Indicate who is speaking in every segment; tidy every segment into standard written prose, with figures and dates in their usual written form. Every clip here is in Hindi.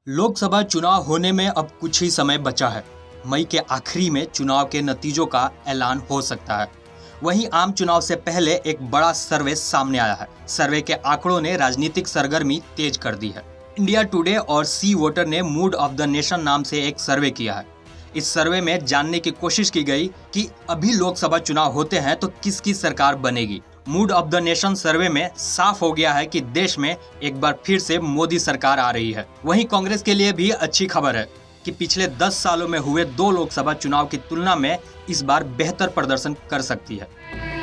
Speaker 1: लोकसभा चुनाव होने में अब कुछ ही समय बचा है। मई के आखिरी में चुनाव के नतीजों का ऐलान हो सकता है। वहीं आम चुनाव से पहले एक बड़ा सर्वे सामने आया है। सर्वे के आंकड़ों ने राजनीतिक सरगर्मी तेज कर दी है। इंडिया टुडे और सी वोटर ने मूड ऑफ द नेशन नाम से एक सर्वे किया है। इस सर्वे में जानने की कोशिश की गई कि अभी लोकसभा चुनाव होते हैं तो किसकी सरकार बनेगी। Mood of the Nation survey में साफ हो गया है कि देश में एक बार फिर से मोदी सरकार आ रही है। वहीं कांग्रेस के लिए भी अच्छी खबर है कि पिछले 10 सालों में हुए 2 लोकसभा चुनाव की तुलना में इस बार बेहतर प्रदर्शन कर सकती है।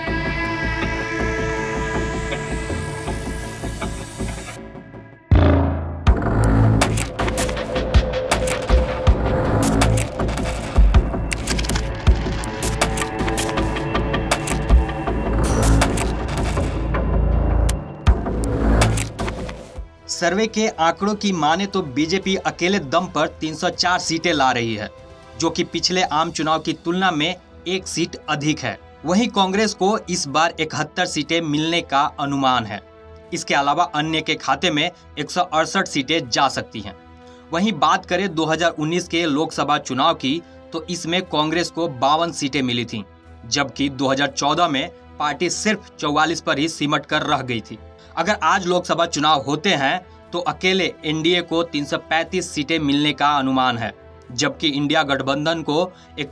Speaker 1: सर्वे के आंकड़ों की माने तो बीजेपी अकेले दम पर 304 सीटें ला रही है, जो कि पिछले आम चुनाव की तुलना में 1 सीट अधिक है। वहीं कांग्रेस को इस बार 71 सीटें मिलने का अनुमान है। इसके अलावा अन्य के खाते में 168 सीटें जा सकती हैं। वहीं बात करें 2019 के लोकसभा चुनाव की तो इसमें कांग्रेस को 52 सीटें मिली थीं, जबकि 2014 में पार्टी सिर्फ 44 पर ही सिमट कर रह गई थी। अगर आज लोकसभा चुनाव होते हैं तो अकेले एनडीए को 335 सीटें मिलने का अनुमान है, जबकि इंडिया गठबंधन को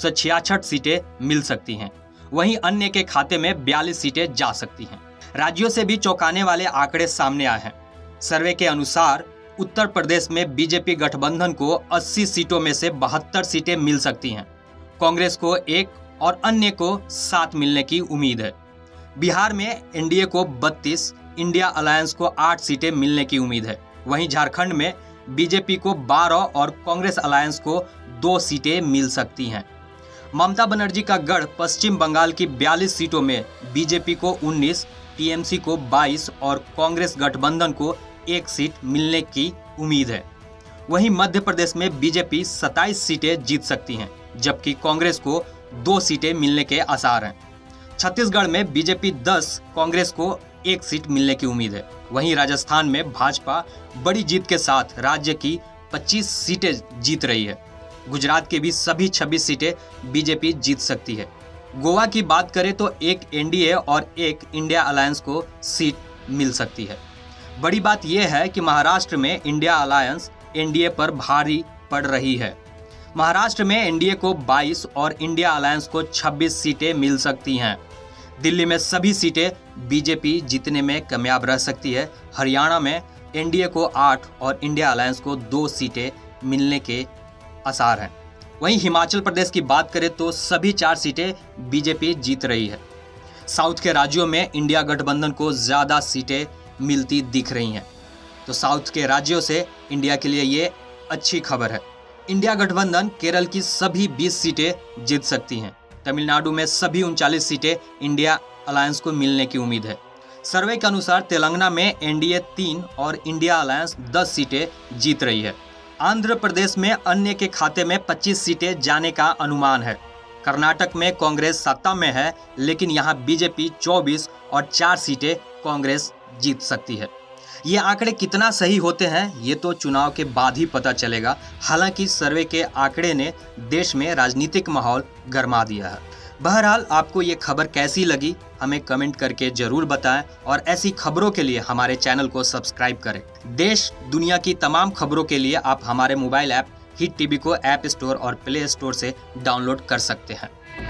Speaker 1: 166 सीटें मिल सकती हैं। वहीं अन्य के खाते में 42 सीटें जा सकती हैं। राज्यों से भी चौंकाने वाले आंकड़े सामने आए हैं। सर्वे के अनुसार उत्तर प्रदेश में बीजेपी गठबंधन को 80 सीटों में से 72 सीटें मिल सकती हैं। कांग्रेस को 1 और अन्य को 7 मिलने की उम्मीद है। बिहार में एनडीए को 32, इंडिया अलायंस को 8 सीटें मिलने की उम्मीद है। वहीं झारखंड में बीजेपी को 12 और कांग्रेस अलायंस को 2 सीटें मिल सकती हैं। ममता बनर्जी का गढ़ पश्चिम बंगाल की 42 सीटों में बीजेपी को 19, टीएमसी को 22 और कांग्रेस गठबंधन को 1 सीट मिलने की उम्मीद है। वहीं मध्य प्रदेश में बीजेपी 27 सीटें जीत सकती हैं, जबकि कांग्रेस को 2 सीटें मिलने के आसार हैं। छत्तीसगढ़ में बीजेपी 10, कांग्रेस को 1 सीट मिलने की उम्मीद है। वहीं राजस्थान में भाजपा बड़ी जीत के साथ राज्य की 25 सीटें जीत रही है। गुजरात के भी सभी 26 सीटें बीजेपी जीत सकती है। गोवा की बात करें तो 1 एनडीए और 1 इंडिया अलायंस को सीट मिल सकती है। बड़ी बात यह है कि महाराष्ट्र में इंडिया अलायंस एनडीए पर भारी पड़ रही है। महाराष्ट्र में एनडीए को 22 और इंडिया अलायंस को 26 सीटें मिल सकती हैं। दिल्ली में सभी सीटें बीजेपी जीतने में कामयाब रह सकती है। हरियाणा में एनडीए को 8 और इंडिया अलायंस को 2 सीटें मिलने के आसार हैं। वहीं हिमाचल प्रदेश की बात करें तो सभी 4 सीटें बीजेपी जीत रही है। साउथ के राज्यों में इंडिया गठबंधन को ज़्यादा सीटें मिलती दिख रही हैं। तो साउथ के राज्यों से इंडिया के लिए ये अच्छी खबर है। इंडिया गठबंधन केरल की सभी 20 सीटें जीत सकती हैं। तमिलनाडु में सभी 39 सीटें इंडिया अलायंस को मिलने की उम्मीद है। सर्वे के अनुसार तेलंगाना में एनडीए 3 और इंडिया अलायंस 10 सीटें जीत रही है। आंध्र प्रदेश में अन्य के खाते में 25 सीटें जाने का अनुमान है। कर्नाटक में कांग्रेस सत्ता में है, लेकिन यहाँ बीजेपी 24 और 4 सीटें कांग्रेस जीत सकती है। ये आंकड़े कितना सही होते हैं ये तो चुनाव के बाद ही पता चलेगा। हालांकि सर्वे के आंकड़े ने देश में राजनीतिक माहौल गरमा दिया है। बहरहाल आपको ये खबर कैसी लगी हमें कमेंट करके जरूर बताएं और ऐसी खबरों के लिए हमारे चैनल को सब्सक्राइब करें। देश दुनिया की तमाम खबरों के लिए आप हमारे मोबाइल ऐप हिट टीवी को ऐप स्टोर और प्ले स्टोर से डाउनलोड कर सकते हैं।